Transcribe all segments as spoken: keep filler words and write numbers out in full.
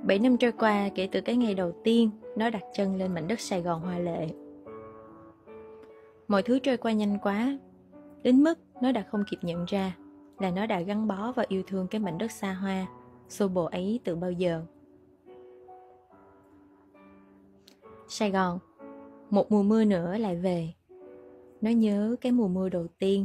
Bảy năm trôi qua kể từ cái ngày đầu tiên nó đặt chân lên mảnh đất Sài Gòn hoa lệ. Mọi thứ trôi qua nhanh quá, đến mức nó đã không kịp nhận ra là nó đã gắn bó và yêu thương cái mảnh đất xa hoa, xô bồ ấy từ bao giờ. Sài Gòn, một mùa mưa nữa lại về. Nó nhớ cái mùa mưa đầu tiên.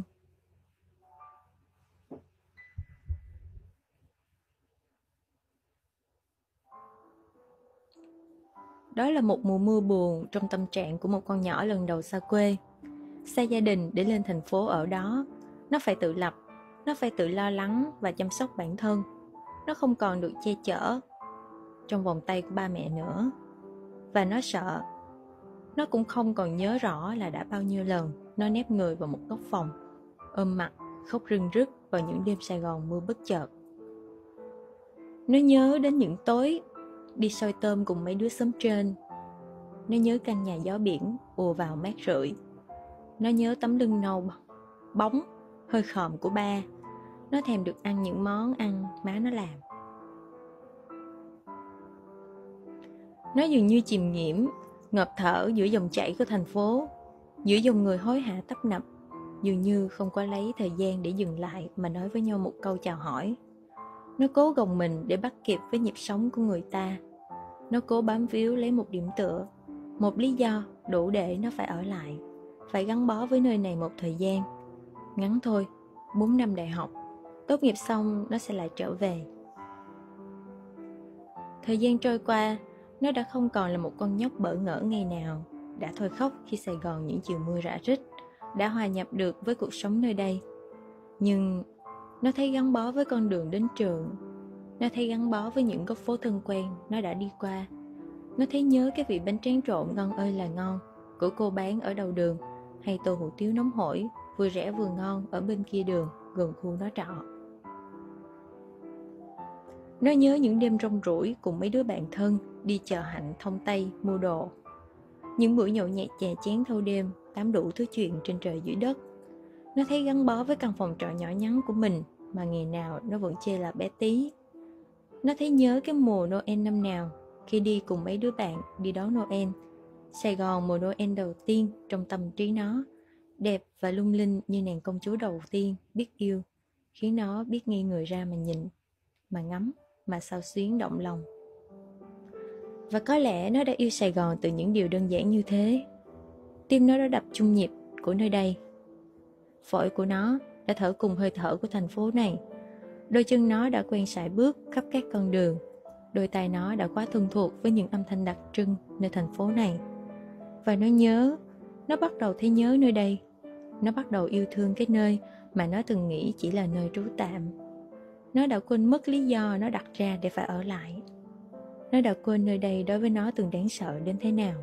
Đó là một mùa mưa buồn trong tâm trạng của một con nhỏ lần đầu xa quê, xa gia đình để lên thành phố ở đó. Nó phải tự lập, nó phải tự lo lắng và chăm sóc bản thân. Nó không còn được che chở trong vòng tay của ba mẹ nữa. Và nó sợ. Nó cũng không còn nhớ rõ là đã bao nhiêu lần nó nép người vào một góc phòng, ôm mặt, khóc rưng rức vào những đêm Sài Gòn mưa bất chợt. Nó nhớ đến những tối đi soi tôm cùng mấy đứa xóm trên. Nó nhớ căn nhà gió biển ùa vào mát rượi. Nó nhớ tấm lưng nâu bóng, hơi khòm của ba. Nó thèm được ăn những món ăn má nó làm. Nó dường như chìm nghiễm, ngợp thở giữa dòng chảy của thành phố, giữa dòng người hối hả tấp nập, dường như không có lấy thời gian để dừng lại mà nói với nhau một câu chào hỏi. Nó cố gồng mình để bắt kịp với nhịp sống của người ta. Nó cố bám víu lấy một điểm tựa, một lý do đủ để nó phải ở lại, phải gắn bó với nơi này một thời gian. Ngắn thôi, bốn năm đại học, tốt nghiệp xong nó sẽ lại trở về. Thời gian trôi qua, nó đã không còn là một con nhóc bỡ ngỡ ngày nào, đã thôi khóc khi Sài Gòn những chiều mưa rã rích, đã hòa nhập được với cuộc sống nơi đây. Nhưng nó thấy gắn bó với con đường đến trường. Nó thấy gắn bó với những góc phố thân quen nó đã đi qua. Nó thấy nhớ cái vị bánh tráng trộn ngon ơi là ngon của cô bán ở đầu đường, hay tô hủ tiếu nóng hổi vừa rẻ vừa ngon ở bên kia đường gần khu nó trọ. Nó nhớ những đêm rong ruổi cùng mấy đứa bạn thân đi chợ Hạnh Thông Tây mua đồ. Những buổi nhậu nhẹt chè chén thâu đêm, tám đủ thứ chuyện trên trời dưới đất. Nó thấy gắn bó với căn phòng trọ nhỏ nhắn của mình mà ngày nào nó vẫn chê là bé tí. Nó thấy nhớ cái mùa Noel năm nào khi đi cùng mấy đứa bạn đi đón Noel. Sài Gòn mùa Noel đầu tiên trong tâm trí nó, đẹp và lung linh như nàng công chúa đầu tiên biết yêu, khiến nó biết nghiêng người ra mà nhìn, mà ngắm, mà xao xuyến động lòng. Và có lẽ nó đã yêu Sài Gòn từ những điều đơn giản như thế. Tim nó đã đập chung nhịp của nơi đây. Phổi của nó đã thở cùng hơi thở của thành phố này. Đôi chân nó đã quen sải bước khắp các con đường. Đôi tai nó đã quá thân thuộc với những âm thanh đặc trưng nơi thành phố này. Và nó nhớ, nó bắt đầu thấy nhớ nơi đây. Nó bắt đầu yêu thương cái nơi mà nó từng nghĩ chỉ là nơi trú tạm. Nó đã quên mất lý do nó đặt ra để phải ở lại. Nó đã quên nơi đây đối với nó từng đáng sợ đến thế nào.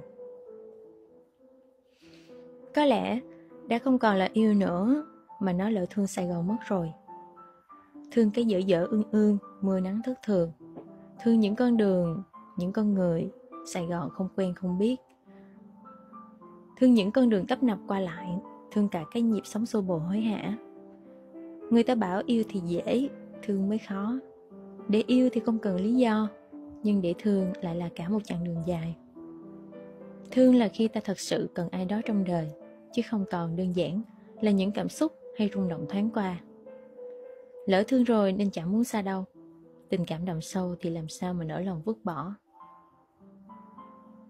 Có lẽ đã không còn là yêu nữa, mà nó lỡ thương Sài Gòn mất rồi. Thương cái dở dở ương ương, mưa nắng thất thường. Thương những con đường, những con người Sài Gòn không quen không biết. Thương những con đường tấp nập qua lại. Thương cả cái nhịp sống xô bồ hối hả. Người ta bảo yêu thì dễ, thương mới khó. Để yêu thì không cần lý do, nhưng để thương lại là cả một chặng đường dài. Thương là khi ta thật sự cần ai đó trong đời, chứ không còn đơn giản là những cảm xúc hay rung động thoáng qua. Lỡ thương rồi nên chẳng muốn xa đâu. Tình cảm đậm sâu thì làm sao mà nỡ lòng vứt bỏ.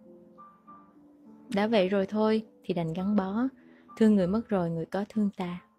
Đã vậy rồi thôi thì đành gắn bó. Thương người mất rồi người có thương ta.